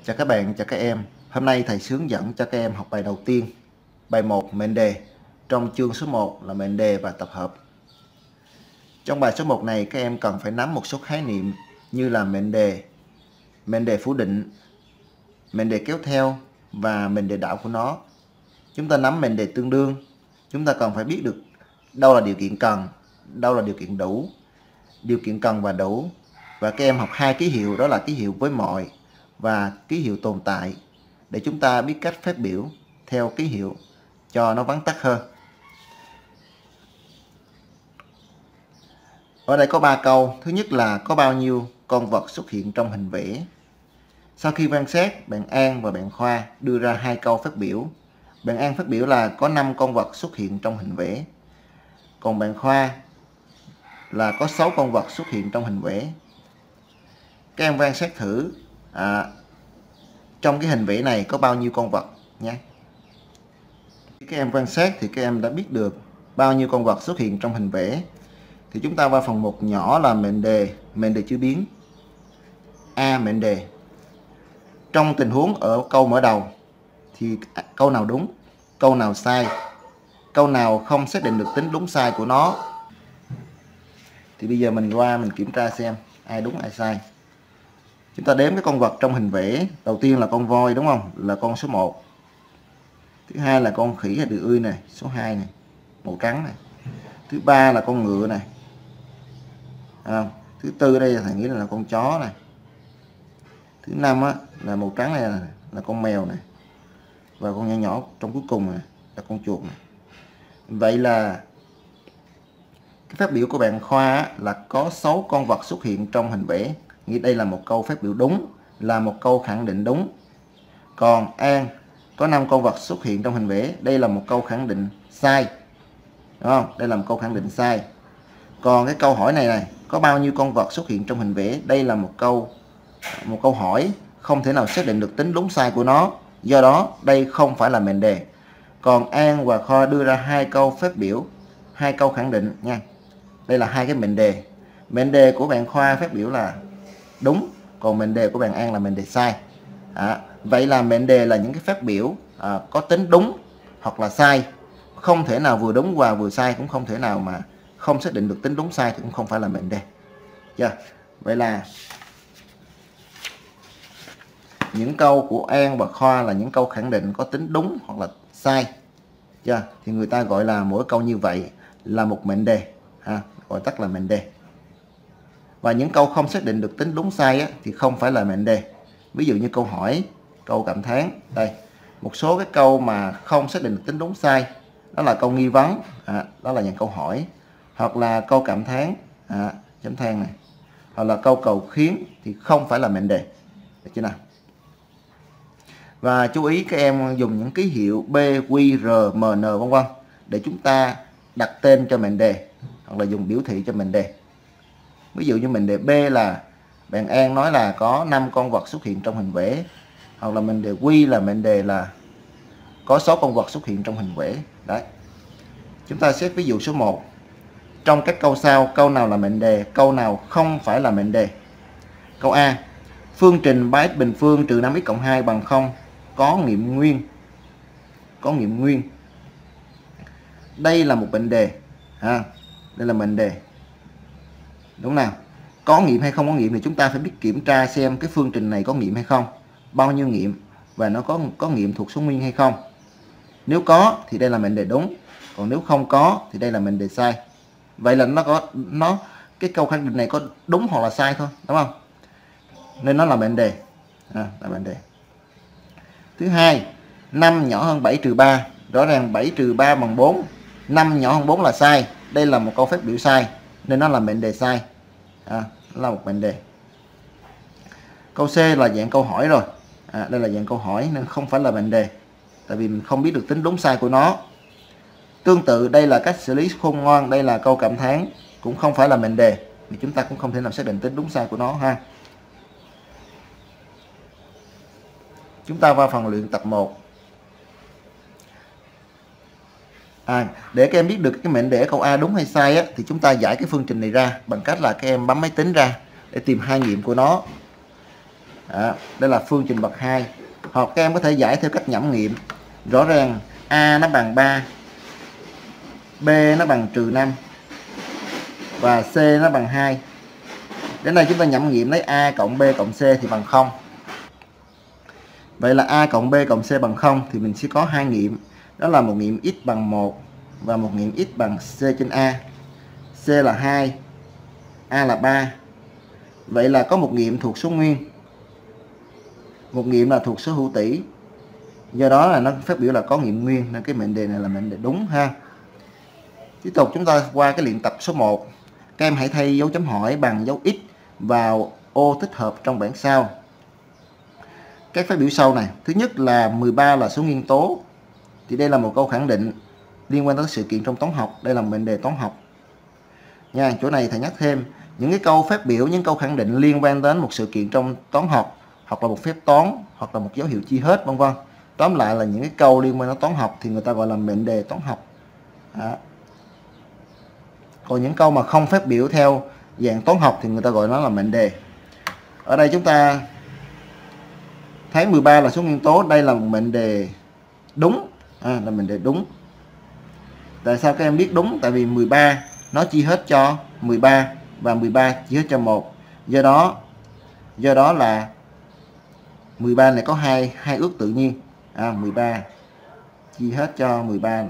Chào các bạn, chào các em. Hôm nay thầy hướng dẫn cho các em học bài đầu tiên, bài 1 mệnh đề. Trong chương số 1 là mệnh đề và tập hợp. Trong bài số 1 này các em cần phải nắm một số khái niệm như là mệnh đề phủ định, mệnh đề kéo theo và mệnh đề đảo của nó. Chúng ta nắm mệnh đề tương đương, chúng ta cần phải biết được đâu là điều kiện cần, đâu là điều kiện đủ, điều kiện cần và đủ. Và các em học hai ký hiệu, đó là ký hiệu với mọi và ký hiệu tồn tại, để chúng ta biết cách phép biểu theo ký hiệu cho nó vắn tắt hơn. Ở đây có 3 câu. Thứ nhất là có bao nhiêu con vật xuất hiện trong hình vẽ. Sau khi quan sát, bạn An và bạn Khoa đưa ra 2 câu phép biểu. Bạn An phép biểu là có 5 con vật xuất hiện trong hình vẽ. Còn bạn Khoa là có 6 con vật xuất hiện trong hình vẽ. Các em quan sát thử trong cái hình vẽ này có bao nhiêu con vật nhé. Khi các em quan sát thì các em đã biết được bao nhiêu con vật xuất hiện trong hình vẽ. Thì chúng ta vào phần 1 nhỏ là mệnh đề chữ biến. A. Mệnh đề. Trong tình huống ở câu mở đầu thì câu nào đúng, câu nào sai, câu nào không xác định được tính đúng sai của nó. Thì bây giờ mình qua mình kiểm tra xem ai đúng ai sai. Chúng ta đếm cái con vật trong hình vẽ. Đầu tiên là con voi đúng không? Là con số 1. Thứ hai là con khỉ hay đười ươi này, số 2 này, màu trắng này. Thứ ba là con ngựa này. Thứ tư đây thầy nghĩ là con chó này. Thứ năm là màu trắng này là con mèo này. Và con nhỏ nhỏ trong cuối cùng này là con chuột này. Vậy là cái phép biểu của bạn Khoa là có 6 con vật xuất hiện trong hình vẽ. Nghĩ đây là một câu phép biểu đúng, là một câu khẳng định đúng. Còn An có 5 con vật xuất hiện trong hình vẽ. Đây là một câu khẳng định sai. Đúng không? Đây là một câu khẳng định sai. Còn cái câu hỏi này có bao nhiêu con vật xuất hiện trong hình vẽ? Đây là một câu hỏi không thể nào xác định được tính đúng sai của nó. Do đó đây không phải là mệnh đề. Còn An và Khoa đưa ra 2 câu phép biểu, 2 câu khẳng định nha. Đây là 2 cái mệnh đề. Mệnh đề của bạn Khoa phép biểu là đúng, còn mệnh đề của bạn An là mệnh đề sai. Vậy là mệnh đề là những cái phép biểu có tính đúng hoặc là sai. Không thể nào vừa đúng và vừa sai, cũng không thể nào mà không xác định được tính đúng sai thì cũng không phải là mệnh đề. Vậy là những câu của An và Khoa là những câu khẳng định có tính đúng hoặc là sai. Thì người ta gọi là mỗi câu như vậy là một mệnh đề, gọi tắt là mệnh đề. Và những câu không xác định được tính đúng sai thì không phải là mệnh đề. Ví dụ như câu hỏi, câu cảm thán. Đây, một số cái câu mà không xác định được tính đúng sai, đó là câu nghi vấn, đó là những câu hỏi. Hoặc là câu cảm thán, chấm than này. Hoặc là câu cầu khiến thì không phải là mệnh đề. Được chưa nào? Và chú ý các em dùng những ký hiệu B, Q, R, M, N vân vân để chúng ta đặt tên cho mệnh đề hoặc là dùng biểu thị cho mệnh đề. Ví dụ như mệnh đề B là bạn An nói là có 5 con vật xuất hiện trong hình vẽ. Hoặc là mệnh đề Q là mệnh đề là có 6 con vật xuất hiện trong hình vẽ. Đấy. Chúng ta xét ví dụ số 1. Trong các câu sau, câu nào là mệnh đề, câu nào không phải là mệnh đề? Câu A. Phương trình 3x bình phương trừ 5x cộng 2 bằng 0 có nghiệm nguyên. Có nghiệm nguyên. Đây là một mệnh đề. Đây là mệnh đề. Đúng nào? Có nghiệm hay không có nghiệm thì chúng ta phải biết kiểm tra xem cái phương trình này có nghiệm hay không, bao nhiêu nghiệm và nó có nghiệm thuộc số nguyên hay không. Nếu có thì đây là mệnh đề đúng, còn nếu không có thì đây là mệnh đề sai. Vậy là cái câu khẳng định này có đúng hoặc là sai thôi, đúng không? Nên nó là mệnh đề. Là mệnh đề. Thứ hai, 5 nhỏ hơn 7 trừ 3. Rõ ràng 7 trừ 3 bằng 4. 5 nhỏ hơn 4 là sai. Đây là một câu phép biểu sai, nên nó là mệnh đề sai. Nó là một mệnh đề. Câu C là dạng câu hỏi rồi. Đây là dạng câu hỏi nên không phải là mệnh đề, tại vì mình không biết được tính đúng sai của nó. Tương tự đây là cách xử lý khôn ngoan. Đây là câu cảm thán, cũng không phải là mệnh đề, thì chúng ta cũng không thể nào xác định tính đúng sai của nó ha. Chúng ta vào phần luyện tập 1. Để các em biết được cái mệnh đề câu A đúng hay sai thì chúng ta giải cái phương trình này ra bằng cách là các em bấm máy tính ra để tìm hai nghiệm của nó. Đây là phương trình bậc 2. Hoặc các em có thể giải theo cách nhẩm nghiệm. Rõ ràng A nó bằng 3, B nó bằng -5 và C nó bằng 2. Đến đây chúng ta nhẩm nghiệm lấy A cộng B cộng C thì bằng 0. Vậy là A cộng B cộng C bằng 0 thì mình sẽ có hai nghiệm. Đó là một nghiệm x bằng 1 và một nghiệm x bằng C trên A. C là 2, A là 3. Vậy là có một nghiệm thuộc số nguyên, một nghiệm là thuộc số hữu tỷ. Do đó là nó phát biểu là có nghiệm nguyên, nên cái mệnh đề này là mệnh đề đúng ha. Tiếp tục chúng ta qua cái luyện tập số 1. Các em hãy thay dấu chấm hỏi bằng dấu X vào ô thích hợp trong bảng sau. Các phát biểu sau này, thứ nhất là 13 là số nguyên tố. Thì đây là một câu khẳng định liên quan tới sự kiện trong toán học, đây là mệnh đề toán học. Nha, chỗ này thầy nhắc thêm, những cái câu phát biểu, những câu khẳng định liên quan đến một sự kiện trong toán học, hoặc là một phép toán, hoặc là một dấu hiệu chia hết, vân vân. Tóm lại là những cái câu liên quan đến toán học thì người ta gọi là mệnh đề toán học. Còn những câu mà không phát biểu theo dạng toán học thì người ta gọi nó là mệnh đề. Ở đây chúng ta thấy 13 là số nguyên tố, đây là một mệnh đề đúng, là mệnh đề đúng. Tại sao các em biết đúng? Tại vì 13 nó chia hết cho 13 và 13 chia hết cho 1. Do đó là 13 này có hai ước tự nhiên. 13 chia hết cho 13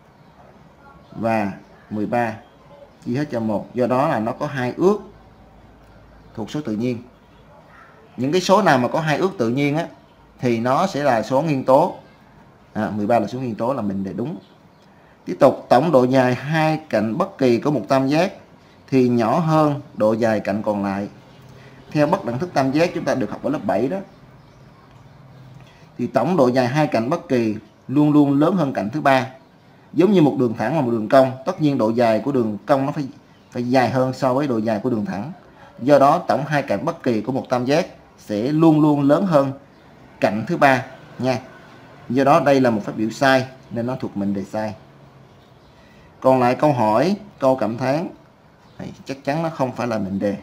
và 13 chia hết cho 1. Do đó là nó có hai ước thuộc số tự nhiên. Những cái số nào mà có hai ước tự nhiên á thì nó sẽ là số nguyên tố. 13 là số nguyên tố, là mệnh đề đúng. Tiếp tục, tổng độ dài hai cạnh bất kỳ của một tam giác thì nhỏ hơn độ dài cạnh còn lại. Theo bất đẳng thức tam giác chúng ta được học ở lớp 7 đó. Thì tổng độ dài hai cạnh bất kỳ luôn luôn lớn hơn cạnh thứ ba. Giống như một đường thẳng và một đường cong, tất nhiên độ dài của đường cong nó phải dài hơn so với độ dài của đường thẳng. Do đó tổng hai cạnh bất kỳ của một tam giác sẽ luôn luôn lớn hơn cạnh thứ ba nha. Do đó đây là một phát biểu sai nên nó thuộc mệnh đề sai. Còn lại câu hỏi, câu cảm thán thì chắc chắn nó không phải là mệnh đề.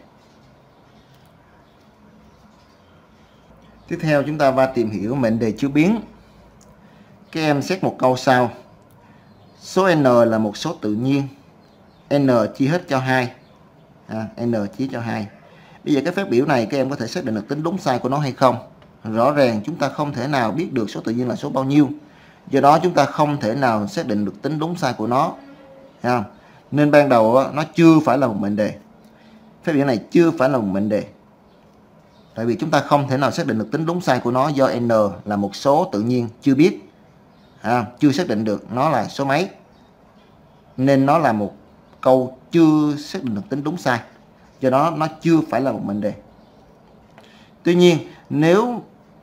Tiếp theo chúng ta va tìm hiểu mệnh đề chứa biến. Các em xét một câu sau. Số n là một số tự nhiên. N chia hết cho 2. N chia cho 2. Bây giờ cái phép biểu này các em có thể xác định được tính đúng sai của nó hay không? Rõ ràng chúng ta không thể nào biết được số tự nhiên là số bao nhiêu. Do đó chúng ta không thể nào xác định được tính đúng sai của nó. Nên ban đầu nó chưa phải là một mệnh đề. Phép biểu này chưa phải là một mệnh đề. Tại vì chúng ta không thể nào xác định được tính đúng sai của nó do n là một số tự nhiên chưa biết. Chưa xác định được nó là số mấy. Nên nó là một câu chưa xác định được tính đúng sai. Do đó nó chưa phải là một mệnh đề. Tuy nhiên nếu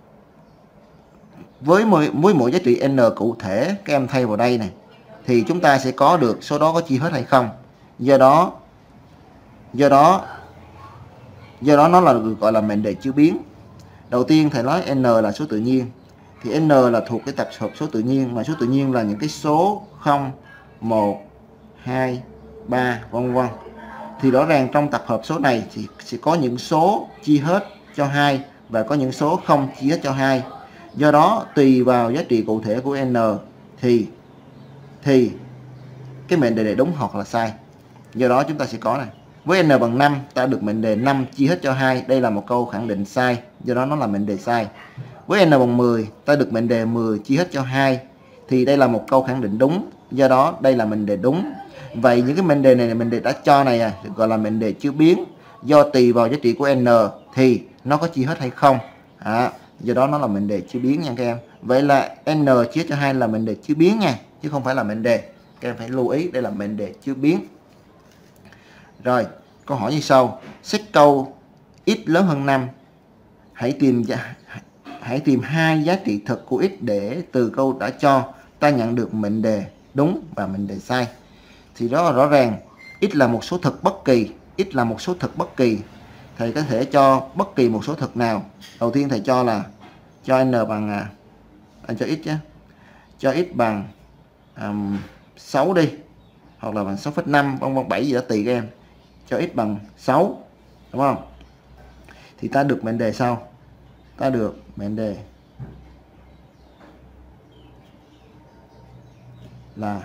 với mỗi giá trị n cụ thể các em thay vào đây này thì chúng ta sẽ có được số đó có chia hết hay không. Do đó nó là được gọi là mệnh đề chứa biến. Đầu tiên thầy nói n là số tự nhiên thì n là thuộc cái tập hợp số tự nhiên, mà số tự nhiên là những cái số 0, 1, 2, 3 vân vân. Thì rõ ràng trong tập hợp số này thì sẽ có những số chia hết cho 2 và có những số không chia hết cho 2. Do đó tùy vào giá trị cụ thể của n thì cái mệnh đề này đúng hoặc là sai. Do đó chúng ta sẽ có này. Với n bằng 5 ta được mệnh đề 5 chia hết cho 2. Đây là một câu khẳng định sai. Do đó nó là mệnh đề sai. Với n bằng 10 ta được mệnh đề 10 chia hết cho 2. Thì đây là một câu khẳng định đúng. Do đó đây là mệnh đề đúng. Vậy những cái mệnh đề này là mệnh đề đã cho này được gọi là mệnh đề chứa biến. Do tùy vào giá trị của n thì nó có chia hết hay không. Do đó nó là mệnh đề chứa biến nha các em. Vậy là n chia hết cho 2 là mệnh đề chứa biến nha, chứ không phải là mệnh đề. Các em phải lưu ý đây là mệnh đề chứa biến. Rồi, câu hỏi như sau. Xét câu x lớn hơn 5. Hãy tìm hai giá trị thực của x để từ câu đã cho ta nhận được mệnh đề đúng và mệnh đề sai. Thì đó là rõ ràng x là một số thực bất kỳ. X là một số thực bất kỳ. Thầy có thể cho bất kỳ một số thực nào. Đầu tiên thầy cho là cho n bằng cho x nhé. Cho x bằng 6 đi, hoặc là bằng 6,5 vân vân 7 gì đó tùy các em. Cho x bằng 6, đúng không? Thì ta được mệnh đề sau. ta được mệnh đề là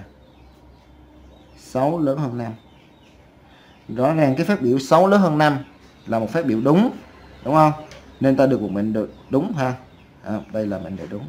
6 lớn hơn 5. Rõ ràng cái phép biểu 6 lớn hơn 5 là một phép biểu đúng không? Nên ta được một mệnh đề đúng ha. Đây là mệnh đề đúng.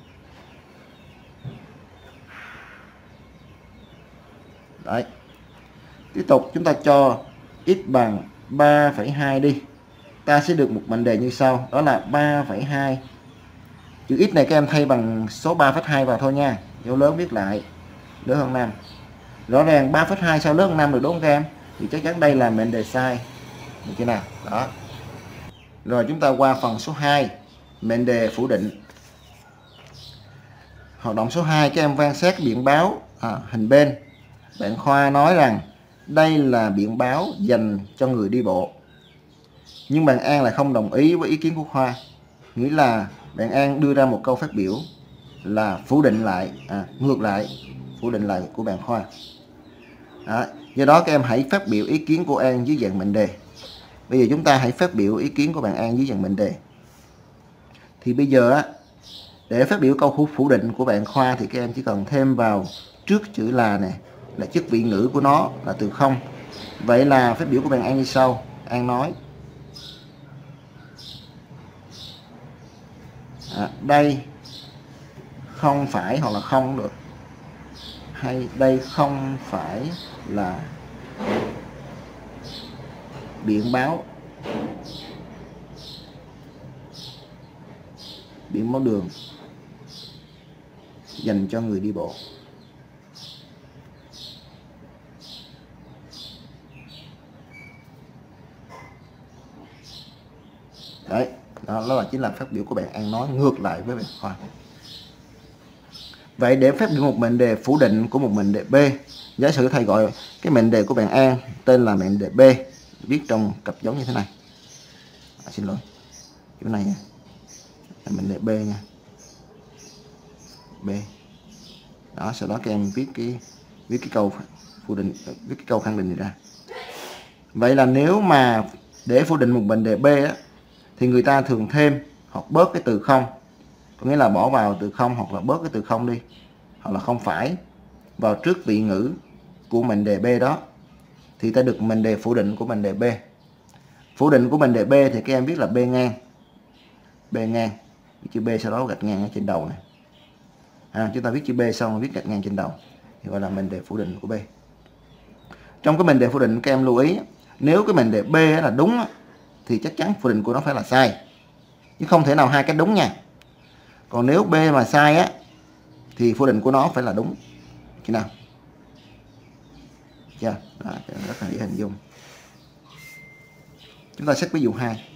Đấy. Tiếp tục chúng ta cho x bằng 3,2 đi. Ta sẽ được một mệnh đề như sau, đó là 3,2. Chữ x này các em thay bằng số 3,2 vào thôi nha. Dấu lớn viết lại lớn hơn 5. Rõ ràng 3,2 sao lớn hơn 5 được đúng không các em? Thì chắc chắn đây là mệnh đề sai. Được chưa nào? Đó. Rồi chúng ta qua phần số 2, mệnh đề phủ định. Hoạt động số 2, các em quan sát biển báo hình bên. Bạn Khoa nói rằng đây là biển báo dành cho người đi bộ. Nhưng bạn An lại không đồng ý với ý kiến của Khoa. Nghĩa là bạn An đưa ra một câu phát biểu là phủ định lại, ngược lại, phủ định lại của bạn Khoa. Do đó các em hãy phát biểu ý kiến của An dưới dạng mệnh đề. Bây giờ chúng ta hãy phát biểu ý kiến của bạn An dưới dạng mệnh đề. Thì bây giờ để phát biểu câu phủ định của bạn Khoa thì các em chỉ cần thêm vào trước chữ là này là chức vị ngữ của nó là từ không. Vậy là phát biểu của bạn An như sau. An nói đây không phải, hoặc là không được, hay đây không phải là biển báo đường dành cho người đi bộ. Đấy, đó chính là phát biểu của bạn An nói ngược lại với bạn Khoa. Vậy để phát biểu một mệnh đề phủ định của một mệnh đề B, giả sử thầy gọi cái mệnh đề của bạn An tên là mệnh đề B, viết trong cặp dấu như thế này. Xin lỗi, chỗ này nha, là mệnh đề B nha, B. Đó, sau đó các em viết cái câu phủ định, viết cái câu khẳng định này ra. Vậy là nếu mà để phủ định một mệnh đề B thì người ta thường thêm hoặc bớt cái từ không, có nghĩa là bỏ vào từ không hoặc là bớt cái từ không đi, hoặc là không phải vào trước vị ngữ của mệnh đề B đó, thì ta được mệnh đề phủ định của mệnh đề B. Phủ định của mệnh đề B thì các em viết là B ngang, B ngang, viết chữ B sau đó gạch ngang ở trên đầu này. Chúng ta viết chữ B xong viết gạch ngang trên đầu thì gọi là mệnh đề phủ định của B. Trong cái mệnh đề phủ định các em lưu ý, nếu cái mệnh đề B là đúng thì chắc chắn phủ định của nó phải là sai, chứ không thể nào hai cái đúng nha. Còn nếu B mà sai thì phủ định của nó phải là đúng. Chứ nào? Chưa? Đó, rất là dễ hình dung. Chúng ta xét ví dụ 2.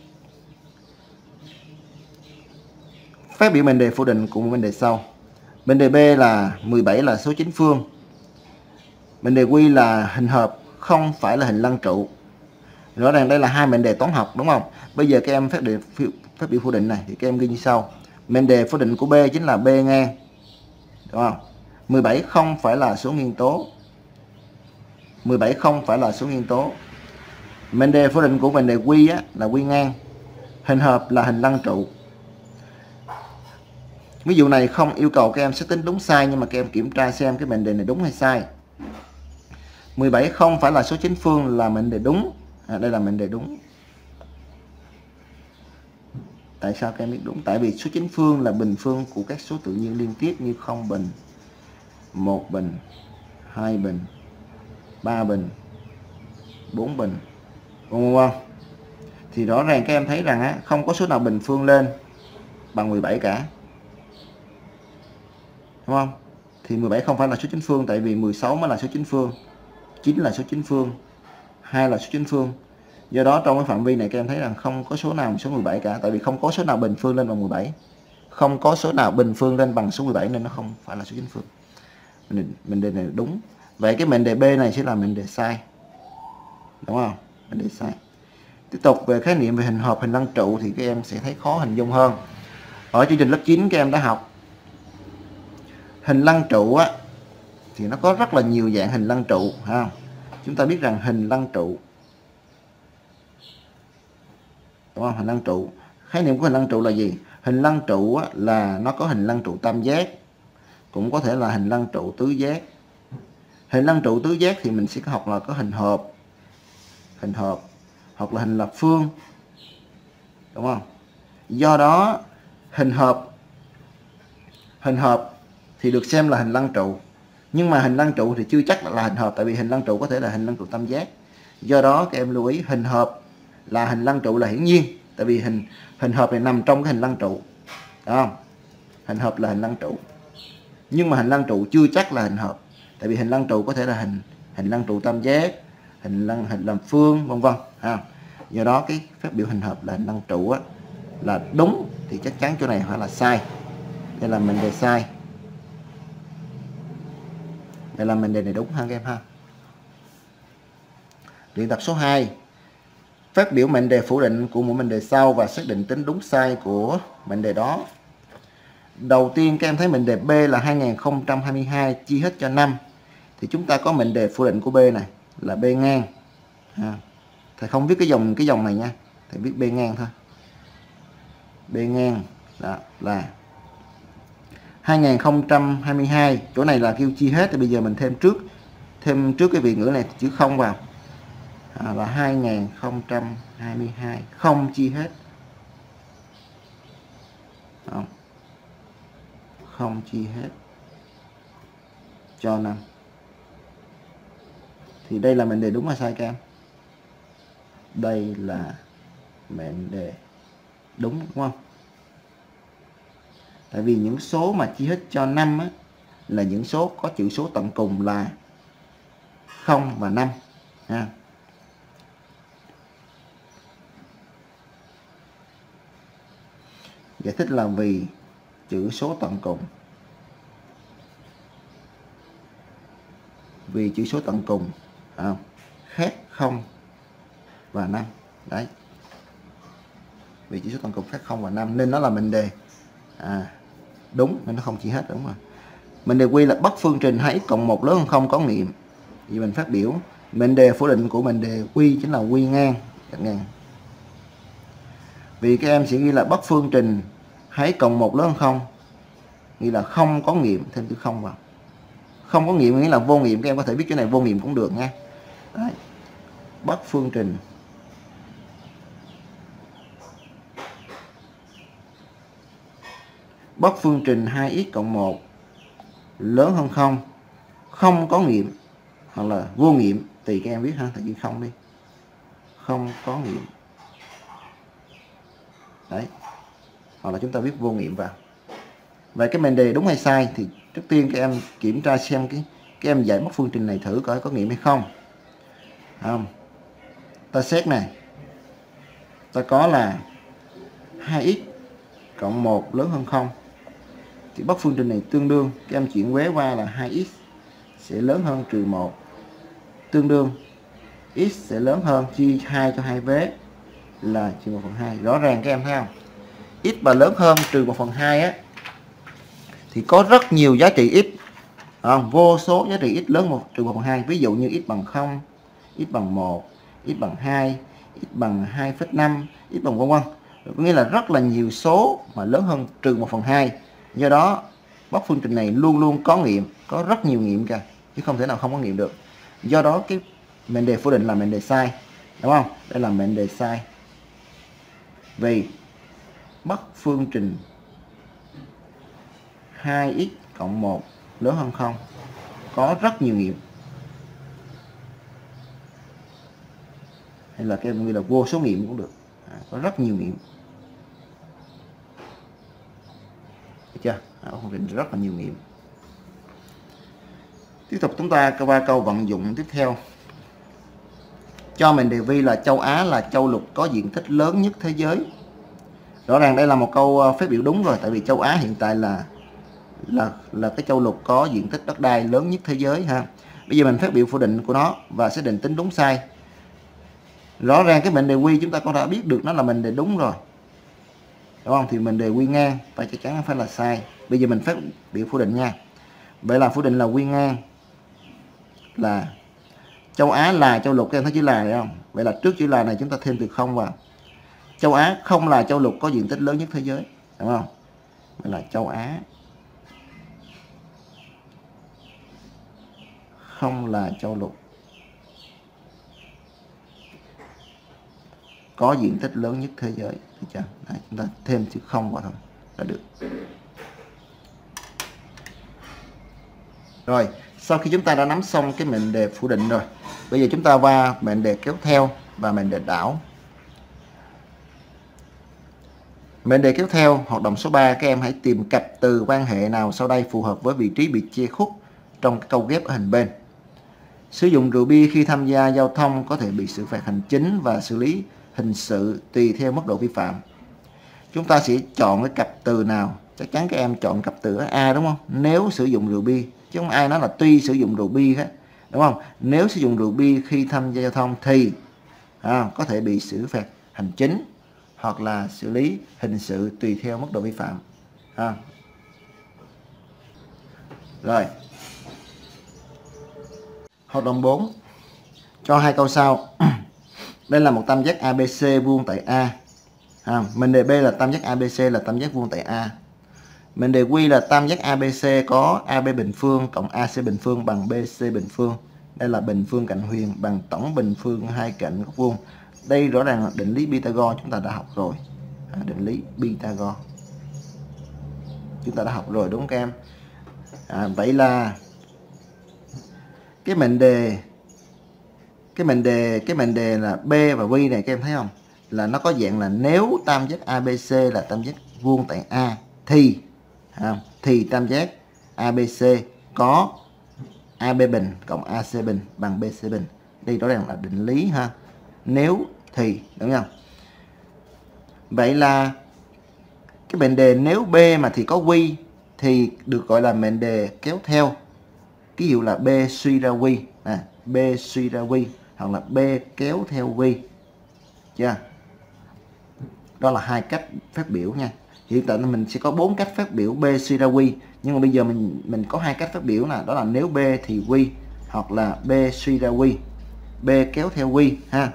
Phát biểu mệnh đề phủ định của một mệnh đề sau. Mệnh đề B là 17 là số chính phương. Mệnh đề Q là hình hợp, không phải là hình lăng trụ. Rõ ràng đây là hai mệnh đề toán học đúng không? Bây giờ các em phát biểu phủ định này thì các em ghi như sau. Mệnh đề phủ định của B chính là B ngang, đúng không? 17 không phải là số nguyên tố. 17 không phải là số nguyên tố. Mệnh đề phủ định của mệnh đề Q là Q ngang. Hình hợp là hình lăng trụ. Ví dụ này không yêu cầu các em sẽ tính đúng sai, nhưng mà các em kiểm tra xem cái mệnh đề này đúng hay sai. 17 không phải là số chính phương là mệnh đề đúng. Đây là mệnh đề đúng. Tại sao các em biết đúng? Tại vì số chính phương là bình phương của các số tự nhiên liên tiếp như 0 bình, 1 bình, 2 bình, 3 bình, 4 bình, đúng không? Thì rõ ràng các em thấy rằng không có số nào bình phương lên bằng 17 cả, đúng không? Thì 17 không phải là số chính phương, tại vì 16 mới là số chính phương, 9 là số chính phương, 2 là số chính phương. Do đó trong cái phạm vi này các em thấy rằng không có số nào số 17 cả, tại vì không có số nào bình phương lên bằng 17. Không có số nào bình phương lên bằng số 17 nên nó không phải là số chính phương. Mệnh đề này đúng. Vậy cái mệnh đề B này sẽ là mệnh đề sai, đúng không? Mệnh đề sai. Tiếp tục về khái niệm về hình hợp, hình lăng trụ thì các em sẽ thấy khó hình dung hơn. Ở chương trình lớp 9 các em đã học hình lăng trụ thì nó có rất là nhiều dạng hình lăng trụ ha. Chúng ta biết rằng hình lăng trụ, đúng không? Hình lăng trụ Khái niệm của hình lăng trụ là gì? Hình lăng trụ á, là nó có hình lăng trụ tam giác, cũng có thể là hình lăng trụ tứ giác. Hình lăng trụ tứ giác thì mình sẽ học là có hình hộp, hoặc là hình lập phương, đúng không? Do đó hình hộp thì được xem là hình lăng trụ, nhưng mà hình lăng trụ thì chưa chắc là hình hộp, tại vì hình lăng trụ có thể là hình lăng trụ tam giác. Do đó các em lưu ý hình hộp là hình lăng trụ là hiển nhiên, tại vì hình hộp này nằm trong cái hình lăng trụ, đúng không? Hình hộp là hình lăng trụ, nhưng mà hình lăng trụ chưa chắc là hình hộp, tại vì hình lăng trụ có thể là hình lăng trụ tam giác, hình lập phương, vân vân ha. Do đó cái phép biểu hình hộp là hình lăng trụ á, là đúng thì chắc chắn chỗ này phải là sai. Đây là mệnh đề sai, đây là mệnh đề này đúng ha các em ha. Luyện tập số 2. Phát biểu mệnh đề phủ định của mỗi mệnh đề sau và xác định tính đúng sai của mệnh đề đó. Đầu tiên các em thấy mệnh đề B là 2022 chia hết cho 5. Thì chúng ta có mệnh đề phủ định của B này là B ngang. Thầy không viết cái dòng này nha, thầy viết B ngang thôi. B ngang là 2022, chỗ này là kêu chia hết, thì bây giờ mình thêm trước cái vị ngữ này chữ không vào, là 2022 không chia hết, không chia hết cho 5. Thì đây là mệnh đề đúng hay sai các em? Đây là mệnh đề đúng, đúng không? Tại vì những số mà chia hết cho 5 á, là những số có chữ số tận cùng là 0 và 5 ha. Giải thích là vì chữ số tận cùng. Vì chữ số tận cùng khác 0 và 5. Đấy. Vì chữ số tận cùng khác 0 và 5 nên nó là mệnh đề đúng, nên nó không chia hết, đúng rồi. Mệnh đề Q là bất phương trình 2x cộng 1 lớn hơn 0 có nghiệm. Vì mình phát biểu mệnh đề phủ định của mệnh đề Q chính là Q ngang, ngang. Vì các em sẽ ghi là bất phương trình 2x cộng 1 lớn hơn 0, nghĩa là không có nghiệm, thêm chữ không vào. Không có nghiệm nghĩa là vô nghiệm, các em có thể viết cái này vô nghiệm cũng được nha. Đấy. Bất phương trình bất phương trình 2x cộng 1 lớn hơn 0 không có nghiệm, hoặc là vô nghiệm, tùy các em viết ha, thầy ghi không đi, không có nghiệm. Đấy, hoặc là chúng ta viết vô nghiệm vào. Vậy cái mệnh đề đúng hay sai thì trước tiên các em kiểm tra xem cái em giải bất phương trình này thử coi có nghiệm hay không. Ta xét này, ta có là 2x cộng 1 lớn hơn 0, thì bất phương trình này tương đương, các em chuyển vế qua là 2x sẽ lớn hơn trừ 1, tương đương x sẽ lớn hơn, chia 2 cho 2 vế là trừ 1/2. Rõ ràng các em thấy không? X mà lớn hơn trừ 1/2 á thì có rất nhiều giá trị x, vô số giá trị x lớn trừ 1/2. Ví dụ như x bằng 0, x bằng 1, x bằng 2, x bằng 2,5, x bằng vân vân. Có nghĩa là rất là nhiều số mà lớn hơn trừ 1/2. Do đó bất phương trình này luôn luôn có nghiệm, có rất nhiều nghiệm cả, chứ không thể nào không có nghiệm được. Do đó cái mệnh đề phủ định là mệnh đề sai, đúng không? Đây là mệnh đề sai. Vì bất phương trình 2x cộng 1 lớn hơn 0 có rất nhiều nghiệm, hay là các em ghi là vô số nghiệm cũng được, có rất nhiều nghiệm. Được chưa? Bất phương trình rất là nhiều nghiệm. Tiếp tục chúng ta qua câu vận dụng tiếp theo. Cho mệnh đề Vi là châu Á là châu lục có diện tích lớn nhất thế giới. Rõ ràng đây là một câu phép biểu đúng rồi, tại vì châu Á hiện tại là cái châu lục có diện tích đất đai lớn nhất thế giới ha. Bây giờ mình phép biểu phủ định của nó và xác định tính đúng sai. Rõ ràng cái mệnh đề Q chúng ta cũng đã biết được nó là mệnh đề đúng rồi, đúng không? Thì mệnh đề Q ngang và chắc chắn phải là sai. Bây giờ mình phép biểu phủ định nha. Vậy là phủ định là Q ngang là châu Á là châu lục, các em thấy chữ là này không? Vậy là trước chữ là này chúng ta thêm từ 0 vào. Châu Á không là châu lục có diện tích lớn nhất thế giới, đúng không? Đây là châu Á không là châu lục có diện tích lớn nhất thế giới. Được chưa? Đấy, chúng ta thêm chữ không vào thôi là được. Rồi, sau khi chúng ta đã nắm xong cái mệnh đề phủ định rồi, bây giờ chúng ta qua mệnh đề kéo theo và mệnh đề đảo. Mệnh đề kéo theo, hoạt động số 3, các em hãy tìm cặp từ quan hệ nào sau đây phù hợp với vị trí bị che khuất trong cái câu ghép ở hình bên. Sử dụng rượu bia khi tham gia giao thông có thể bị xử phạt hành chính và xử lý hình sự tùy theo mức độ vi phạm. Chúng ta sẽ chọn cái cặp từ nào? Chắc chắn các em chọn cặp từ A, đúng không? Nếu sử dụng rượu bia, chứ không ai nói là tuy sử dụng rượu bia hết, đúng không? Nếu sử dụng rượu bia khi tham gia giao thông thì có thể bị xử phạt hành chính hoặc là xử lý hình sự tùy theo mức độ vi phạm. Rồi, hoạt động 4, cho hai câu sau. Đây là một tam giác ABC vuông tại A. Mệnh đề B là tam giác ABC là tam giác vuông tại A. Mệnh đề Q là tam giác ABC có AB bình phương cộng AC bình phương bằng BC bình phương. Đây là bình phương cạnh huyền bằng tổng bình phương hai cạnh góc vuông. Đây rõ ràng là định lý Pythagore chúng ta đã học rồi. Định lý Pythagore chúng ta đã học rồi, đúng không các em? Vậy là cái mệnh đề là B và Q này, các em thấy không? Là nó có dạng là nếu tam giác ABC là tam giác vuông tại A thì tam giác ABC có AB bình cộng AC bình bằng BC bình. Đây rõ ràng là định lý ha. Nếu thì, đúng không? Vậy là cái mệnh đề nếu B mà thì có Q thì được gọi là mệnh đề kéo theo. Ký hiệu là B suy ra Q, B suy ra Q hoặc là B kéo theo Q. Chưa? Đó là hai cách phát biểu nha. Hiện tại mình sẽ có 4 cách phát biểu B suy ra Q, nhưng mà bây giờ mình có hai cách phát biểu nè, đó là nếu B thì Q hoặc là B suy ra Q, B kéo theo Q ha.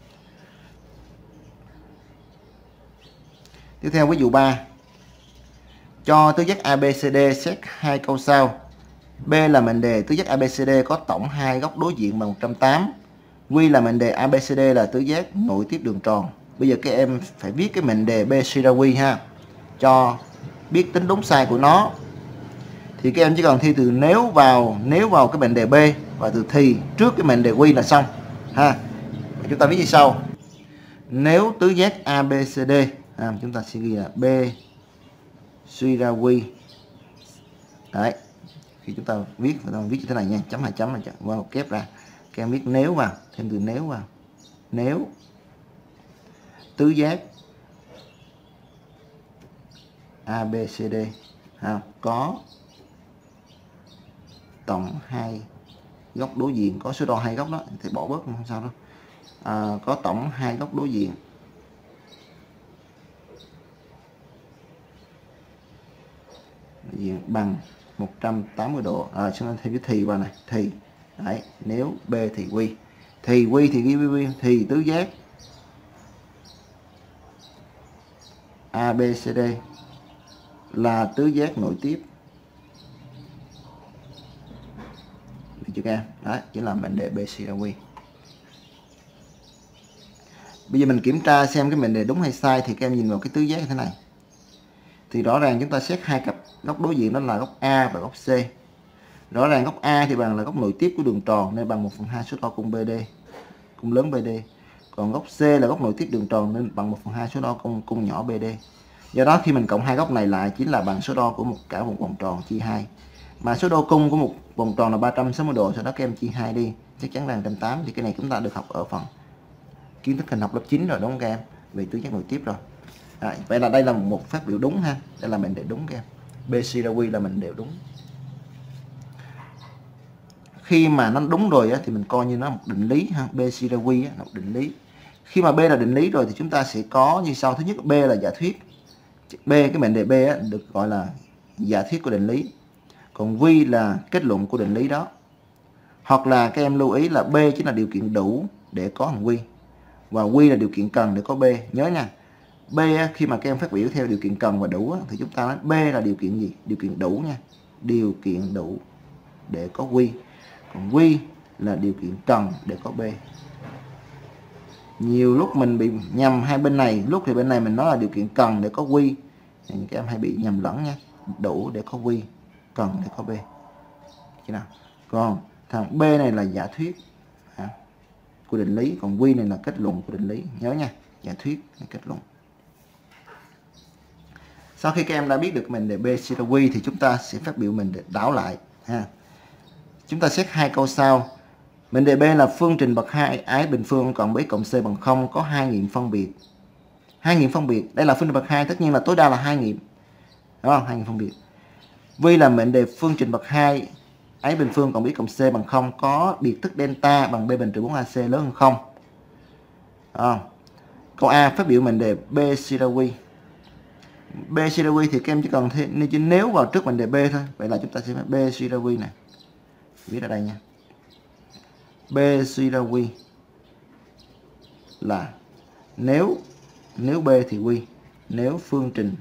Tiếp theo ví dụ 3. Cho tứ giác ABCD xét hai câu sau. B là mệnh đề tứ giác ABCD có tổng hai góc đối diện bằng 180. Q là mệnh đề ABCD là tứ giác nội tiếp đường tròn. Bây giờ các em phải viết cái mệnh đề B suy ra Q ha, cho biết tính đúng sai của nó. Thì các em chỉ cần thi từ nếu vào cái mệnh đề B và từ thì trước cái mệnh đề Q là xong ha. Chúng ta viết như sau. Nếu tứ giác ABCD, chúng ta sẽ ghi là B suy ra Q. Đấy. Khi chúng ta viết như thế này nha, chấm 2 chấm này vào kép ra. Các em viết nếu vào, thêm từ nếu vào. Nếu tứ giác ABCD có tổng hai góc đối diện, có số đo hai góc đó thì bỏ bớt không sao đâu. Có tổng hai góc đối diện bằng 180 độ. Chúng ta thêm cái thì vào này, thì đấy, nếu B thì Q, thì Q thì ghi Q, thì tứ giác ABCD là tứ giác nội tiếp. Được chưa các em? Đấy, chính là mệnh đề B suy ra Q. Bây giờ mình kiểm tra xem cái mệnh đề đúng hay sai thì các em nhìn vào cái tứ giác như thế này. Thì rõ ràng chúng ta xét hai cặp góc đối diện, đó là góc A và góc C. Rõ ràng góc A thì bằng là góc nội tiếp của đường tròn nên bằng 1/2 số đo cung BD, cung lớn BD. Còn góc C là góc nội tiếp đường tròn nên bằng 1/2 số đo cung nhỏ BD. Do đó khi mình cộng hai góc này lại chính là bằng số đo của cả một vòng tròn chia 2. Mà số đo cung của một vòng tròn là 360 độ, sau đó các em chia 2 đi, chắc chắn là 180. Thì cái này chúng ta được học ở phần kiến thức hình học lớp 9 rồi, đúng không các em? Về tứ giác nội tiếp rồi. Vậy là đây là một phát biểu đúng ha. Đây là mệnh đề đúng các em. B suy ra Q là mệnh đề đúng. Khi mà nó đúng rồi á, thì mình coi như nó là một định lý ha. B suy ra Q là một định lý. Khi mà B là định lý rồi thì chúng ta sẽ có như sau. Thứ nhất, B là giả thuyết. B, cái mệnh đề B á, được gọi là giả thuyết của định lý. Còn Q là kết luận của định lý đó. Hoặc là các em lưu ý là B chính là điều kiện đủ để có thằng Q, và Q là điều kiện cần để có B. Nhớ nha, B á, khi mà các em phát biểu theo điều kiện cần và đủ á, thì chúng ta nói B là điều kiện gì? Điều kiện đủ nha. Điều kiện đủ để có Q. Còn Q là điều kiện cần để có B. Nhiều lúc mình bị nhầm hai bên này, lúc thì bên này mình nói là điều kiện cần để có Q, các em hay bị nhầm lẫn nha. Đủ để có Q, cần để có B. Chứ nào? Còn thằng B này là giả thuyết của định lý, còn Q này là kết luận của định lý. Nhớ nha, giả thuyết là kết luận. Sau khi các em đã biết được mệnh đề B suy ra Q thì chúng ta sẽ phát biểu mệnh đề đảo lại ha. Chúng ta xét hai câu sau. Mệnh đề B là phương trình bậc 2 ái bình phương cộng b cộng c bằng 0 có hai nghiệm phân biệt. Hai nghiệm phân biệt, đây là phương trình bậc 2, tất nhiên là tối đa là hai nghiệm. Đúng không? Hai nghiệm phân biệt. V là mệnh đề phương trình bậc 2 ái bình phương cộng b cộng c bằng 0 có biệt thức delta bằng b bình trừ 4ac lớn hơn 0. Câu A phát biểu mệnh đề B suy ra Q. B suy ra Q thì các em chỉ cần nếu vào trước mệnh đề B thôi. Vậy là chúng ta sẽ B suy ra Q này. Viết ở đây nha. B suy ra Q là nếu B thì Q, nếu phương trình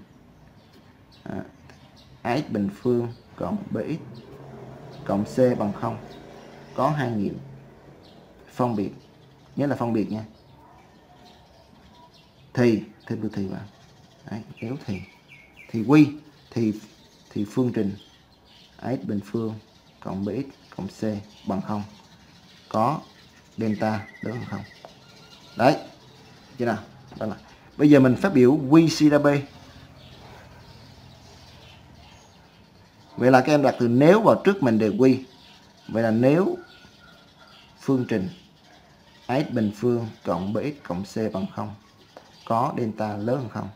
AX bình phương cộng BX cộng C bằng 0 có hai nghiệm phân biệt, nhớ là phân biệt nha, thì thêm từ thì vào. Đấy, nếu thì Q thì phương trình AX bình phương cộng BX cộng C bằng 0 có delta lớn hơn 0. Đấy, chưa nào? Đó là. Bây giờ mình phát biểu Q suy ra B. Vậy là các em đặt từ nếu vào trước mệnh đề Q. Vậy là nếu phương trình AX bình phương cộng BX cộng C bằng 0 có delta lớn hơn 0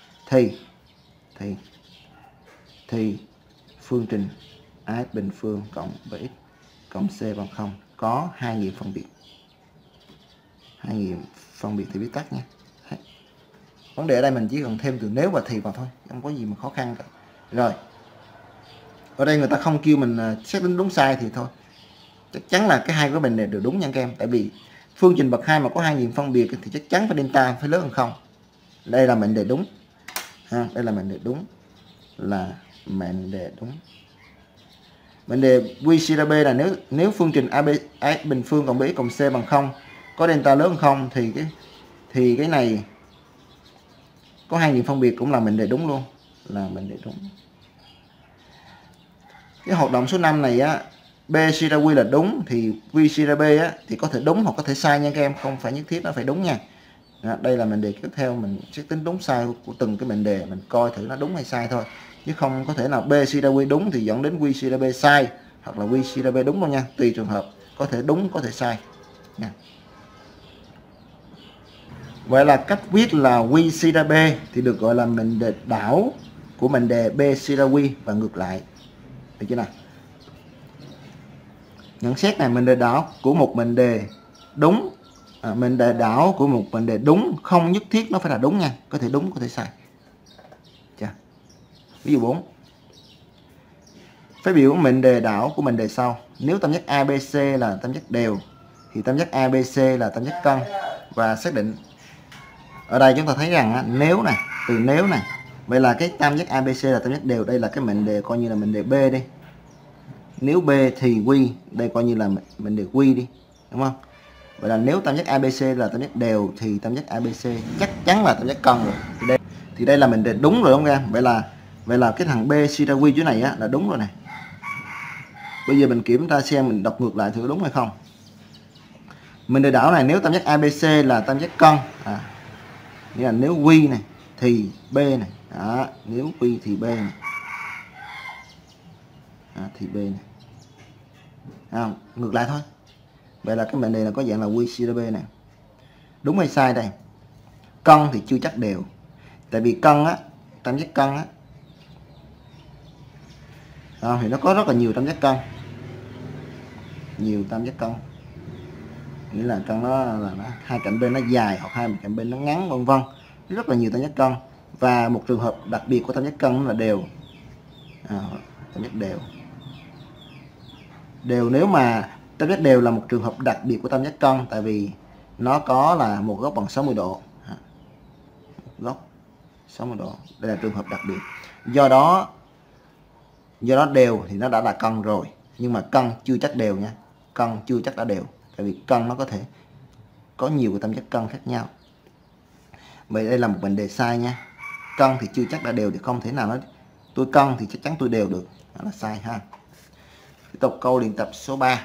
thì phương trình AX bình phương cộng BX cộng C bằng 0 có hai nghiệm phân biệt. Hai nghiệm phân biệt thì viết tắt nha. Vấn đề ở đây mình chỉ cần thêm từ nếu và thì vào thôi, không có gì mà khó khăn cả. Rồi. Ở đây người ta không kêu mình xét tính đúng sai thì thôi. Chắc chắn là cái hai cái mệnh đề đều đúng nha các em. Tại vì phương trình bậc 2 mà có hai nghiệm phân biệt thì chắc chắn phải delta phải lớn hơn 0. Đây là mệnh đề đúng. Đây là mệnh đề đúng. Là mệnh đề đúng. Mệnh đề Q suy ra B là nếu phương trình AB bình phương cộng BX cộng C bằng 0 có delta lớn hơn 0 thì cái này có hai nghiệm phân biệt cũng là mệnh đề đúng luôn, là mệnh đề đúng. Cái hoạt động số 5 này á, B suy ra Q là đúng thì Q suy ra B á thì có thể đúng hoặc có thể sai nha các em, không phải nhất thiết nó phải đúng nha. Đó, đây là mệnh đề tiếp theo, mình sẽ tính đúng sai của từng cái mệnh đề, mình coi thử nó đúng hay sai thôi, chứ không có thể nào B suy ra Q đúng thì dẫn đến Q suy ra B sai, hoặc là Q suy ra B đúng đâu nha, tùy trường hợp, có thể đúng có thể sai nha. Vậy là cách viết là Q suy ra B thì được gọi là mệnh đề đảo của mệnh đề B suy ra Q và ngược lại. Được chưa nào? Nhận xét này, mệnh đề đảo của một mệnh đề đúng, mệnh đề đảo của một mệnh đề đúng không nhất thiết nó phải là đúng nha, có thể đúng có thể sai. Ví dụ 4. Phát biểu mệnh đề đảo của mệnh đề sau. Nếu tam giác ABC là tam giác đều thì tam giác ABC là tam giác cân, và xác định. Ở đây chúng ta thấy rằng nếu này, từ nếu này. Vậy là cái tam giác ABC là tam giác đều, đây là cái mệnh đề coi như là mệnh đề B đi. Nếu B thì Q, đây coi như là mệnh đề Q đi, đúng không? Vậy là nếu tam giác ABC là tam giác đều thì tam giác ABC chắc chắn là tam giác cân rồi. Thì đây là mệnh đề đúng rồi, đúng không em? Vậy là cái thằng B suy ra Q chỗ này á là đúng rồi này. Bây giờ mình kiểm tra xem mình đọc ngược lại thử đúng hay không. Mệnh đề đảo này, nếu tam giác ABC là tam giác cân, nghĩa là nếu Q này thì B này, nếu Q thì B này, thì B này, ngược lại thôi. Vậy là cái mệnh đề là có dạng là Q suy ra B này. Đúng hay sai đây? Cân thì chưa chắc đều, tại vì cân á, tam giác cân á, thì nó có rất là nhiều tam giác cân, nhiều tam giác cân, nghĩa là cân nó là hai cạnh bên nó dài hoặc hai cạnh bên nó ngắn, vân vân, rất là nhiều tam giác cân. Và một trường hợp đặc biệt của tam giác cân là đều, tam giác đều. Đều, nếu mà tam giác đều là một trường hợp đặc biệt của tam giác cân, tại vì nó có là một góc bằng 60 độ, góc 60 độ. Đây là trường hợp đặc biệt. Do đó đều thì nó đã là cân rồi, nhưng mà cân chưa chắc đều nha. Cân chưa chắc đã đều, tại vì cân nó có thể có nhiều cái tâm chất cân khác nhau. Vậy đây là một vấn đề sai nha. Cân thì chưa chắc đã đều, thì không thể nào nói tôi cân thì chắc chắn tôi đều được, đó là sai ha. Tiếp tục câu luyện tập số 3.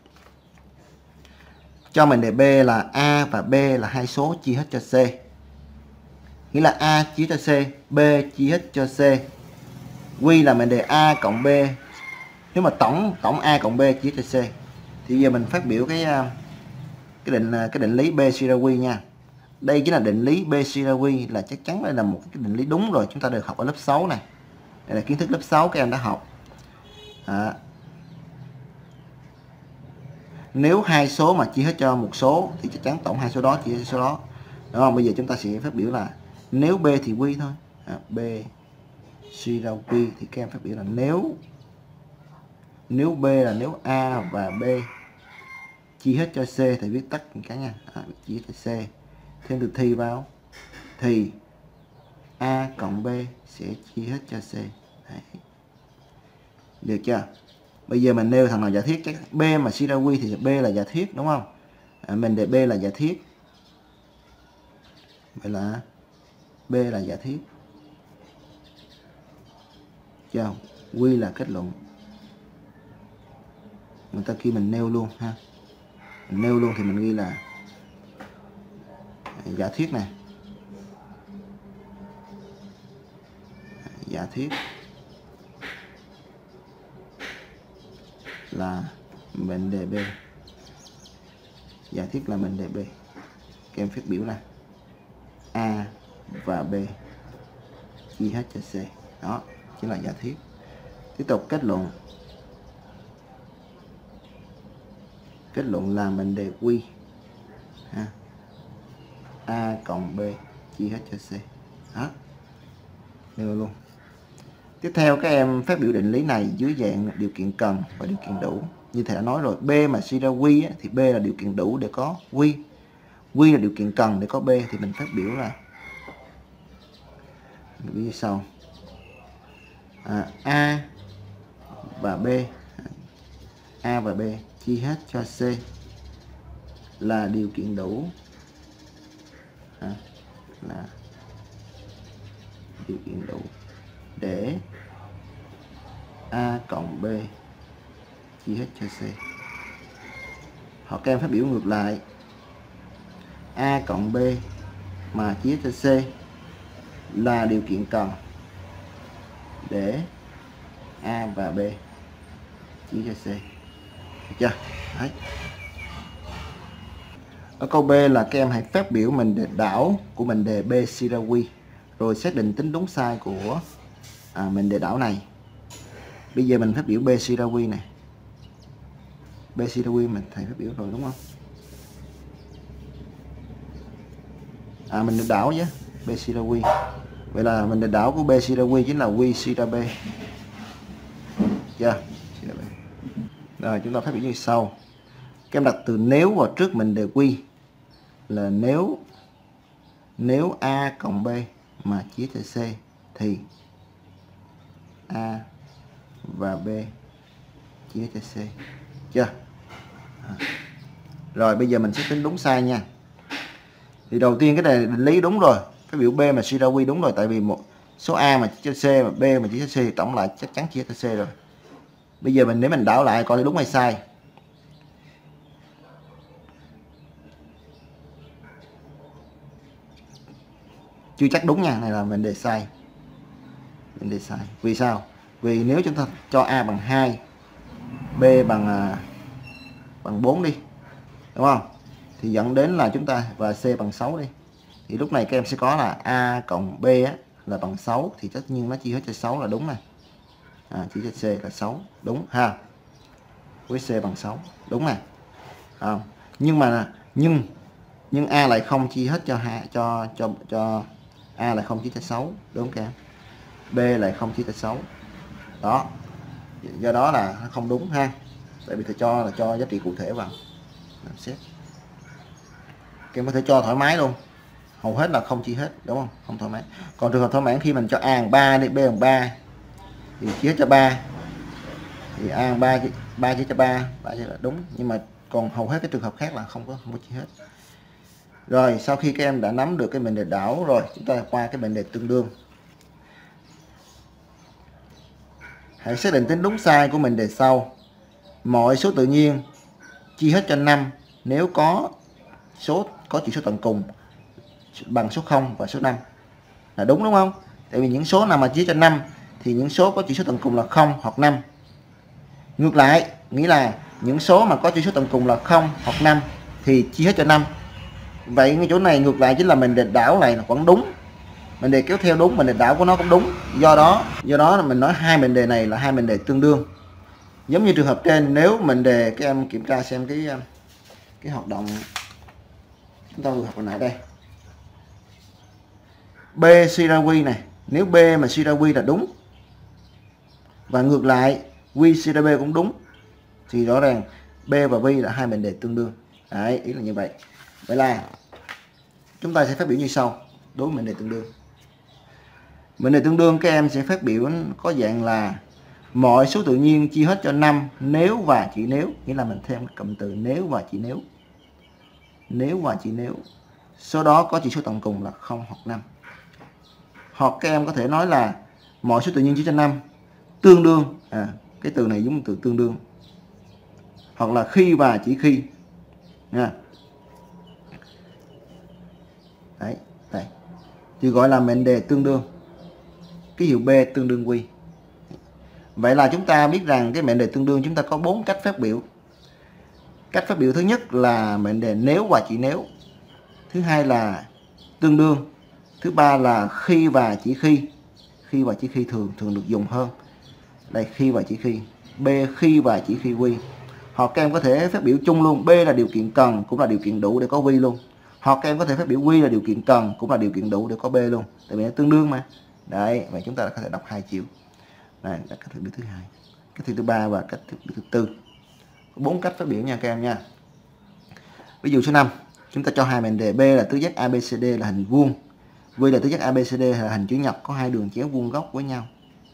Cho mệnh đề B là A và B là hai số chia hết cho C. Nghĩa là A chia cho C, B chia hết cho C. Q là mệnh đề A cộng B. Nếu mà tổng A cộng B chia cho C, thì giờ mình phát biểu cái định lý B suy ra Q nha. Đây chính là định lý B suy ra Q, là chắc chắn đây là một cái định lý đúng rồi, chúng ta được học ở lớp 6 này. Đây là kiến thức lớp 6 các em đã học. Nếu hai số mà chia hết cho một số thì chắc chắn tổng hai số đó chia cho số đó. Đúng không? Bây giờ chúng ta sẽ phát biểu là nếu B thì Q thôi. B suy ra Q thì các em phát biểu là nếu B là nếu A và B chia hết cho C thì viết tắt cái nha. Chia hết cho C. Thêm từ thì vào thì A cộng B sẽ chia hết cho C. Đấy. Được chưa? Bây giờ mình nêu thằng nào giả thiết, chắc B mà suy ra Q thì B là giả thiết, đúng không? Mình để B là giả thiết. Vậy là B là giả thiết. Chưa? Q là kết luận. Người ta khi mình nêu luôn ha. Mình nêu luôn thì mình ghi là giả thiết này. Giả thiết là mệnh đề B. Giả thiết là mệnh đề B. Các em phát biểu là A và B chia hết cho C. Đó chính là giả thiết. Tiếp tục kết luận. Kết luận là mệnh đề Q. A cộng B chia hết cho C. Đó. Nêu luôn. Tiếp theo các em phát biểu định lý này dưới dạng điều kiện cần và điều kiện đủ. Như thầy đã nói rồi, B mà suy ra Q thì B là điều kiện đủ để có Q. Q là điều kiện cần để có B, thì mình phát biểu là như sau. A và B chia hết cho C là điều kiện đủ. Là điều kiện đủ để A cộng B chia hết cho C. Hoặc các em phát biểu ngược lại, A cộng B mà chia hết cho C là điều kiện cần để A và B chia cho C. Được chưa? Đấy. Ở câu B là các em hãy phát biểu mệnh đề đảo của mệnh đề B suy ra Q, rồi xác định tính đúng sai của mệnh đề đảo này. Bây giờ mình phát biểu B suy ra Q này. B suy ra Q mình thầy phát biểu rồi đúng không? Mình được đảo chứ. B suy ra Q. Vậy là mình được đảo của B suy ra Q chính là Q suy ra B. Chưa? Rồi chúng ta phát biểu như sau. Các em đặt từ nếu vào trước mệnh đề Q là nếu A cộng B mà chia cho C thì A và B chia cho C. Chưa? Rồi bây giờ mình sẽ tính đúng sai nha. Thì đầu tiên cái này định lý đúng rồi, cái biểu B mà suy ra Q đúng rồi, tại vì một số A mà chia cho C mà B mà chia cho C thì tổng lại chắc chắn chia cho C rồi. Bây giờ nếu mình đảo lại coi đúng hay sai. Chưa chắc đúng nha, này là mệnh đề sai. Mệnh đề sai. Vì sao? Vì nếu chúng ta cho A bằng 2, B bằng 4 đi, đúng không? Thì dẫn đến là chúng ta và C bằng 6 đi. Thì lúc này các em sẽ có là A cộng B á, là bằng 6, thì tất nhiên nó chia hết cho 6 là đúng này. Chia cho C là 6, đúng ha. Với C bằng 6, đúng này. Nhưng A lại không chia hết cho A lại không chia cho 6, đúng không? B lại không chia cho 6. Đó. Do đó là nó không đúng ha. Tại vì thầy cho giá trị cụ thể vào. Làm xét. Các em có thể cho thoải mái luôn. hầu hết là không chia hết, đúng không? Không thỏa mãn. Còn trường hợp thỏa mãn khi mình cho A bằng 3 đi, B bằng 3 thì chia hết cho 3, thì A bằng 3 chia cho 3 chia là đúng, nhưng mà còn hầu hết cái trường hợp khác là không có chia hết. Rồi sau khi các em đã nắm được cái mệnh đề đảo rồi, chúng ta qua cái mệnh đề tương đương. Hãy xác định tính đúng sai của mệnh đề sau. Mọi số tự nhiên chia hết cho 5 nếu có chỉ số tận cùng bằng số 0 và số 5 là đúng, đúng không? Tại vì những số nào mà chia cho 5 thì những số có chỉ số tận cùng là 0 hoặc 5. Ngược lại, nghĩa là những số mà có chỉ số tận cùng là 0 hoặc 5 thì chia hết cho 5. Vậy cái chỗ này ngược lại chính là mệnh đề đảo này là vẫn đúng. Mệnh đề kéo theo đúng, mệnh đề đảo của nó cũng đúng. Do đó mình nói hai mệnh đề này là hai mệnh đề tương đương. Giống như trường hợp trên, nếu mệnh đề các em kiểm tra xem cái hoạt động chúng ta vừa học hồi nãy đây. B suy ra Q này, nếu B mà suy ra Q là đúng và ngược lại Q suy ra B cũng đúng thì rõ ràng B và V là hai mệnh đề tương đương. Đấy, ý là như vậy. Vậy là chúng ta sẽ phát biểu như sau đối với mệnh đề tương đương. Mệnh đề tương đương các em sẽ phát biểu có dạng là mọi số tự nhiên chia hết cho 5 nếu và chỉ nếu, nghĩa là mình thêm cụm từ nếu và chỉ nếu. Nếu và chỉ nếu số đó có chỉ số tận cùng là 0 hoặc 5. Hoặc các em có thể nói là mọi số tự nhiên chia cho 5 tương đương, cái từ này giống từ tương đương. Hoặc là khi và chỉ khi nha. Đấy, đây. Thì gọi là mệnh đề tương đương. Ký hiệu B tương đương Q. Vậy là chúng ta biết rằng cái mệnh đề tương đương chúng ta có 4 cách phát biểu. Cách phát biểu thứ nhất là mệnh đề nếu và chỉ nếu. Thứ hai là tương đương. Thứ ba là khi và chỉ khi. Khi và chỉ khi thường được dùng hơn. Đây, khi và chỉ khi. B khi và chỉ khi Q. Hoặc các em có thể phát biểu chung luôn. B là điều kiện cần cũng là điều kiện đủ để có Q luôn. Hoặc các em có thể phát biểu Q là điều kiện cần cũng là điều kiện đủ để có B luôn. Tại vì nó tương đương mà. Đấy, vậy chúng ta có thể đọc hai chiều. Này là cách phát biểu thứ hai, cách thứ ba và cách phát biểu thứ tư. 4 cách phát biểu nha các em nha. Ví dụ số 5, chúng ta cho hai mệnh đề. B là tứ giác ABCD là hình vuông, V là tứ giác ABCD là hình chữ nhật có hai đường chéo vuông góc với nhau.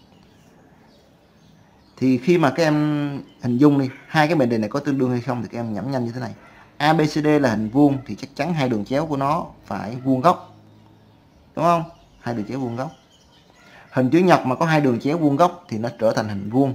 Thì khi mà các em hình dung đi, hai cái mệnh đề này có tương đương hay không thì các em nhẩm nhanh như thế này. ABCD là hình vuông thì chắc chắn hai đường chéo của nó phải vuông góc, đúng không? Hai đường chéo vuông góc. Hình chữ nhật mà có hai đường chéo vuông góc thì nó trở thành hình vuông,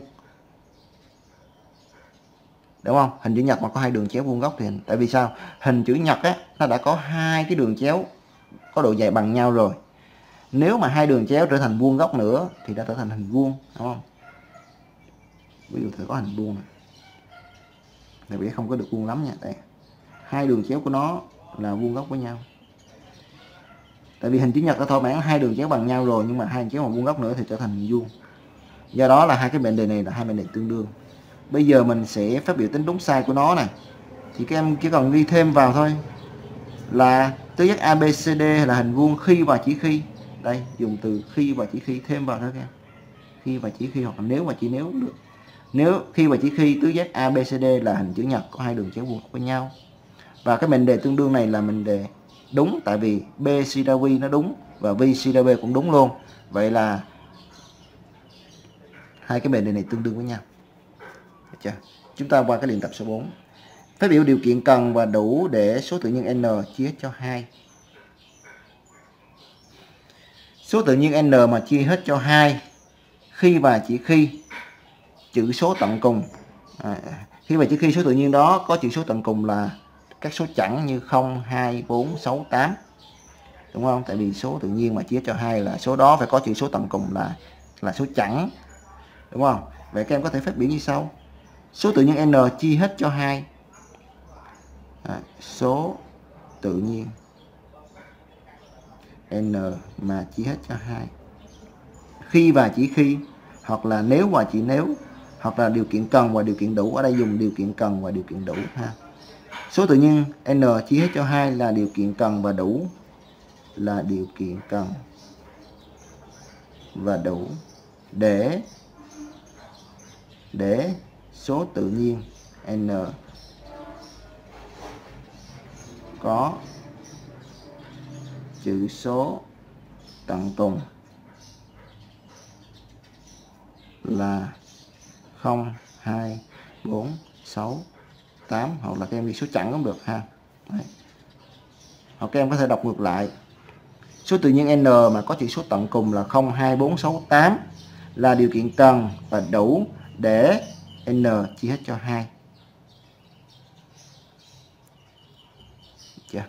đúng không? Hình chữ nhật mà có hai đường chéo vuông góc thì tại vì sao? Hình chữ nhật á, nó đã có hai cái đường chéo có độ dài bằng nhau rồi. Nếu mà hai đường chéo trở thành vuông góc nữa thì đã trở thành hình vuông, đúng không? Ví dụ thử có hình vuông này. Tại vì không có được vuông lắm nha. Đây, hai đường chéo của nó là vuông góc với nhau. Tại vì hình chữ nhật đã thỏa mãn hai đường chéo bằng nhau rồi, nhưng mà hai đường chéo mà vuông góc nữa thì trở thành hình vuông. Do đó là hai cái mệnh đề này là hai mệnh đề tương đương. Bây giờ mình sẽ phát biểu tính đúng sai của nó này. Thì các em chỉ cần ghi thêm vào thôi là tứ giác ABCD là hình vuông khi và chỉ khi. Đây, dùng từ khi và chỉ khi thêm vào thôi các em. Khi và chỉ khi hoặc là nếu và chỉ nếu cũng được. Nếu khi và chỉ khi tứ giác ABCD là hình chữ nhật có hai đường chéo vuông với nhau. Và cái mệnh đề tương đương này là mệnh đề đúng, tại vì B suy ra Q nó đúng và V suy ra B cũng đúng luôn. Vậy là hai cái mệnh đề này tương đương với nhau. Được chưa? Chúng ta qua cái luyện tập số 4. Phát biểu điều kiện cần và đủ để số tự nhiên n chia hết cho 2. Số tự nhiên n mà chia hết cho 2 khi và chỉ khi chữ số tận cùng. Khi và chỉ khi số tự nhiên đó có chữ số tận cùng là các số chẵn như 0, 2, 4, 6, 8. Đúng không? Tại vì số tự nhiên mà chia hết cho 2 là số đó phải có chữ số tận cùng là số chẵn. Đúng không? Vậy các em có thể phát biểu như sau. Số tự nhiên n chia hết cho 2. Số tự nhiên n mà chia hết cho 2 khi và chỉ khi, hoặc là nếu và chỉ nếu, hoặc là điều kiện cần và điều kiện đủ. Ở đây dùng điều kiện cần và điều kiện đủ ha. Số tự nhiên n chia hết cho 2 là điều kiện cần và đủ, là điều kiện cần và đủ để số tự nhiên n có chữ số tận cùng là 0, 2, 4, 6, 8, hoặc là các em ghi số chẵn cũng được ha. Đấy. Hoặc các em có thể đọc ngược lại. Số tự nhiên n mà có chữ số tận cùng là 0, 2, 4, 6, 8 là điều kiện cần và đủ để n chia hết cho 2. Chưa?